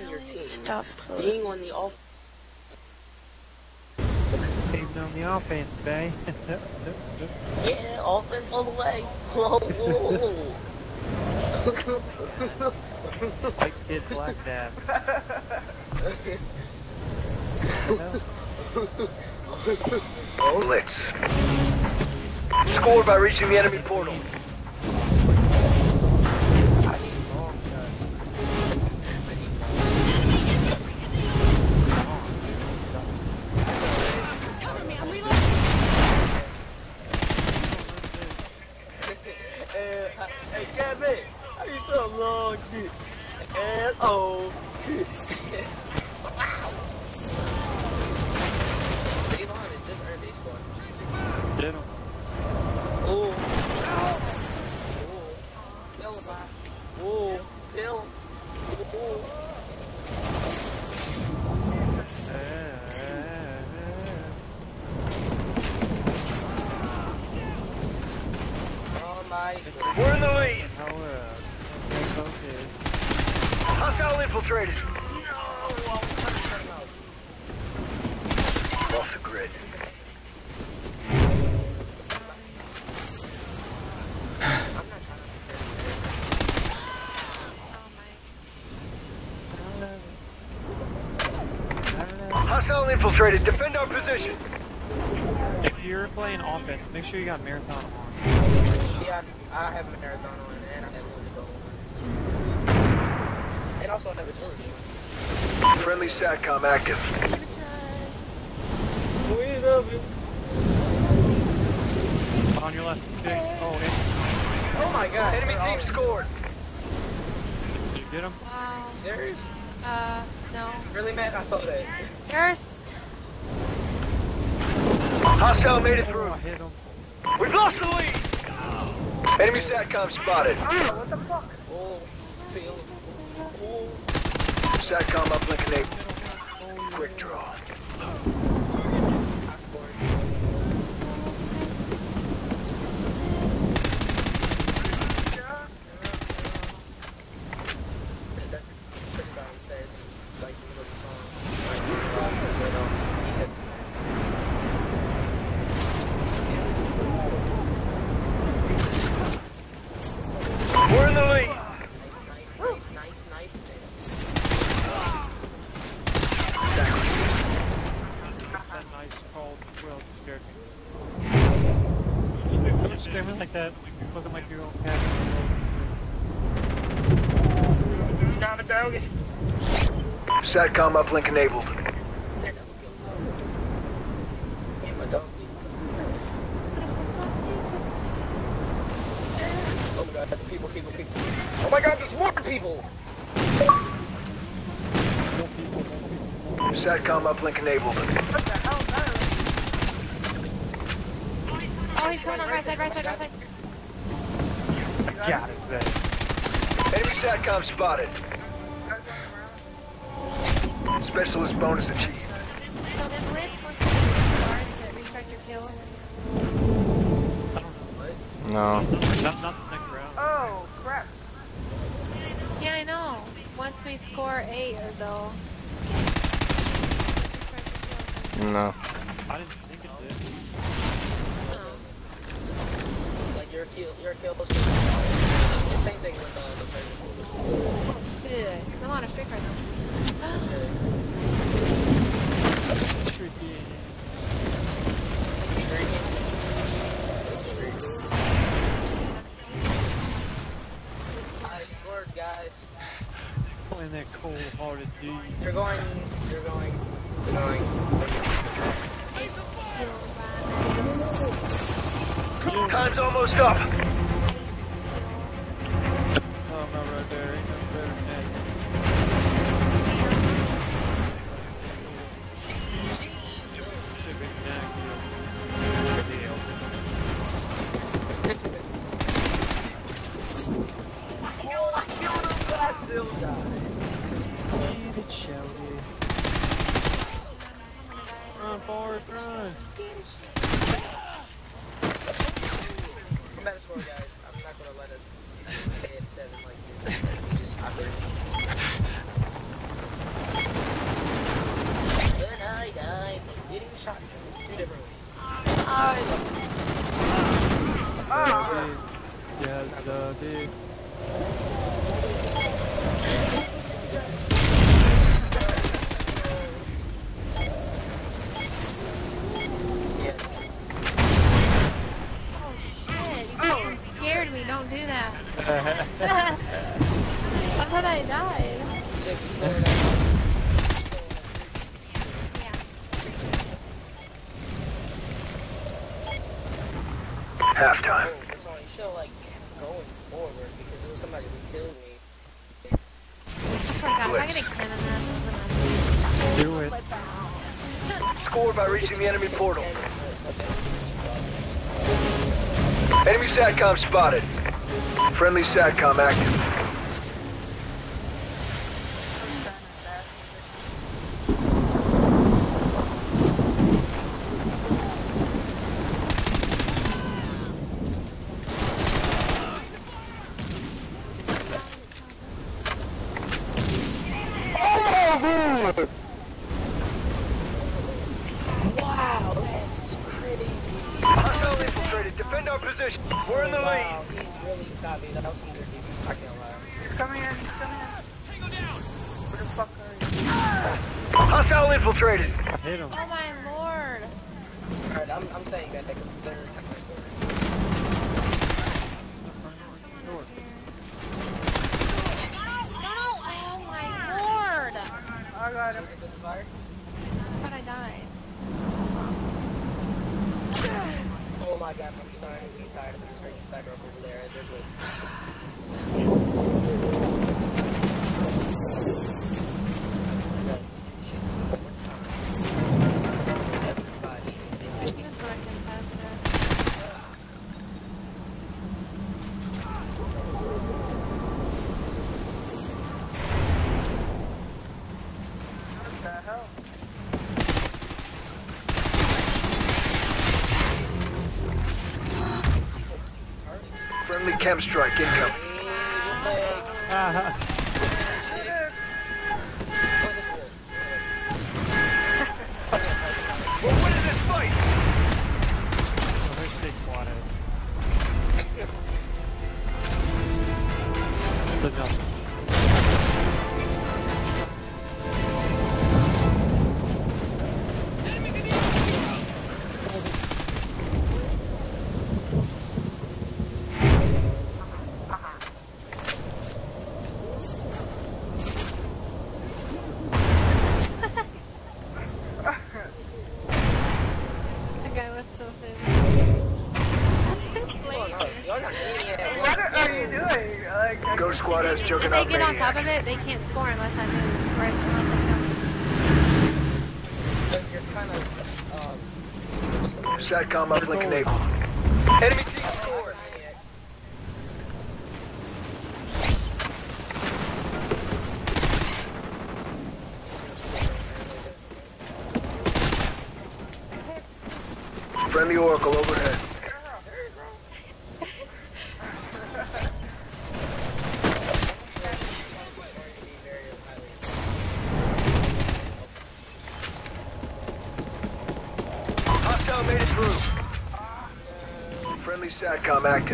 your team. Stop Being on the off. Even on the offense, babe. Yeah, offense all the way. Whoa, whoa, White kid, black dad. Blitz. Score by reaching the enemy portal. Hey, Kevin, how you so long, dude? And oh, wow. Avon is just earned a score. Did him. Oh, kill him, oh, kill him. We're in the lead. Hostile infiltrated. Off the grid. Hostile infiltrated. Defend our position. If you're playing offense, make sure you got marathon on. Yeah, I have a marathon on and I have one to go on. And also I have a trilogy. Friendly SATCOM active. We love you. On your left. Okay. Oh, okay. Oh my god. Enemy team scored. Did you get him? Wow. Serious? No. Really, man? I saw that. There's... Hostile made it Oh, through. I hit him. We've lost the lead. Enemy SATCOM spotted. What the fuck? Oh, feel. Oh. SATCOM uplink enabled. Quick draw. I scored. That Chris Brown says, like, the little song. Like, he said, We're in the lead. nice. That nice called well scared me. Don't scare me like that. Looking like your own cat. Got it, doggy. SATCOM uplink enabled. Oh my god, people. Oh my god, there's more people! SATCOM uplink enabled. What the hell is that? Oh, he's coming on right side. Got it, then. Enemy SATCOM spotted. Specialist bonus achieved. So the Blitz wants to use stars to restart your kills. I don't know. What? No. Not the next round. Oh, crap. Yeah, I know. Once we score 8 or though. No. I didn't think it did. Like your kill was the same thing with the surgical. Good. I'm on a streak right now. Tricky. I scored, guys. Playing that cold-hearted dude. You're going. Time's almost up. Oh, I'm not right there. Ain't nothing better than that. Should be Oh, I killed him, but I still died. Keep it shouted. Run, Forrest, run. I'm at a score, guys. I'm not gonna let us stay at 7 like this. We just operate. I died. Check the story out. Halftime. You should have like kept going forward because it was somebody who killed me. I swear to God, if I get a cannon that, Do it. Score by reaching the enemy portal. Enemy SATCOM spotted. Friendly SATCOM active. Wow, that's crazy. Hostile infiltrated. Defend our position. We're in the lead. Wow, he really stopped me. That was some good defense. I can't lie. He's coming in, he's coming in. Where the fuck are you? Hostile infiltrated. Hit him. oh my lord. Alright, I'm saying that they could literally have my score. No, oh my lord. I got him. Is it fire? I thought I died. Oh my god, I'm starting to be tired of this freaking sniper over there. They're good. He was working past there. What the hell? Friendly chem strike incoming. We're winning this fight. Good enough. That guy was so famous. What are you doing? Like, Ghost Squad has If juggernaut they get on top maniac. of it, they can't score unless I move. Right? Unless You're kind of, SATCOM uplink enabled. Enemy team scored. Friendly Oracle overhead. Hostile made it through. Friendly SATCOM active.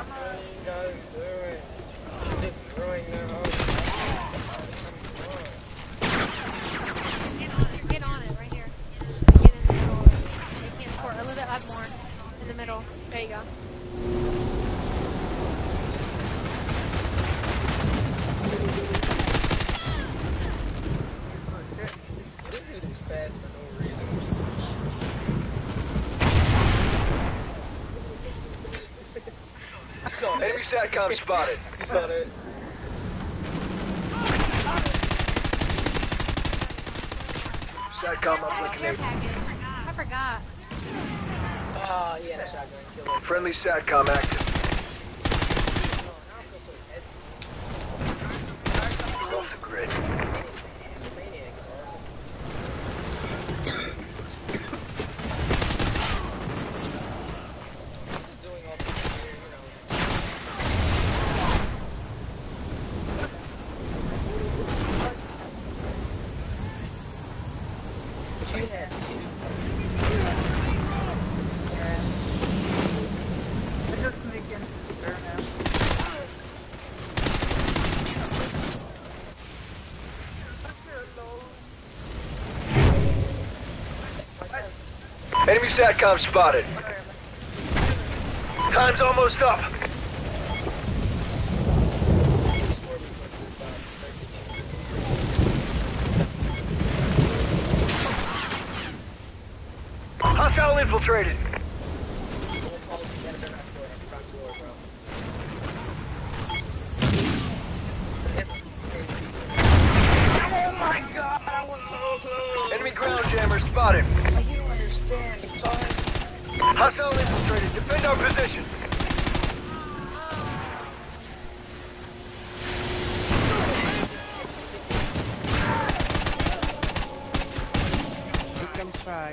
Get on it right here. Get in the middle. They can't score. A little bit up more. In the middle. There you go. fast for no reason. Enemy SATCOM spotted. You saw that? SATCOM uplink Care enabled. package. I forgot. Oh, yeah, that shotgun killer. Friendly SATCOM active. He's off the grid. I just sneak in there now. Enemy SATCOM spotted. Time's almost up. infiltrated. Oh my god, I was so close! Enemy ground jammer spotted. You don't understand, son. Hostile infiltrated. Defend our position. Victim frag.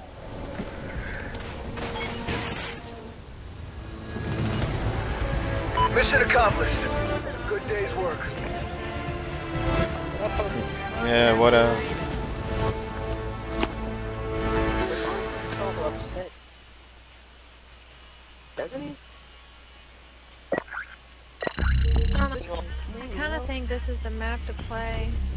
Mission accomplished. Good day's work. Yeah, whatever. So upset. Doesn't he? I kind of think this is the map to play.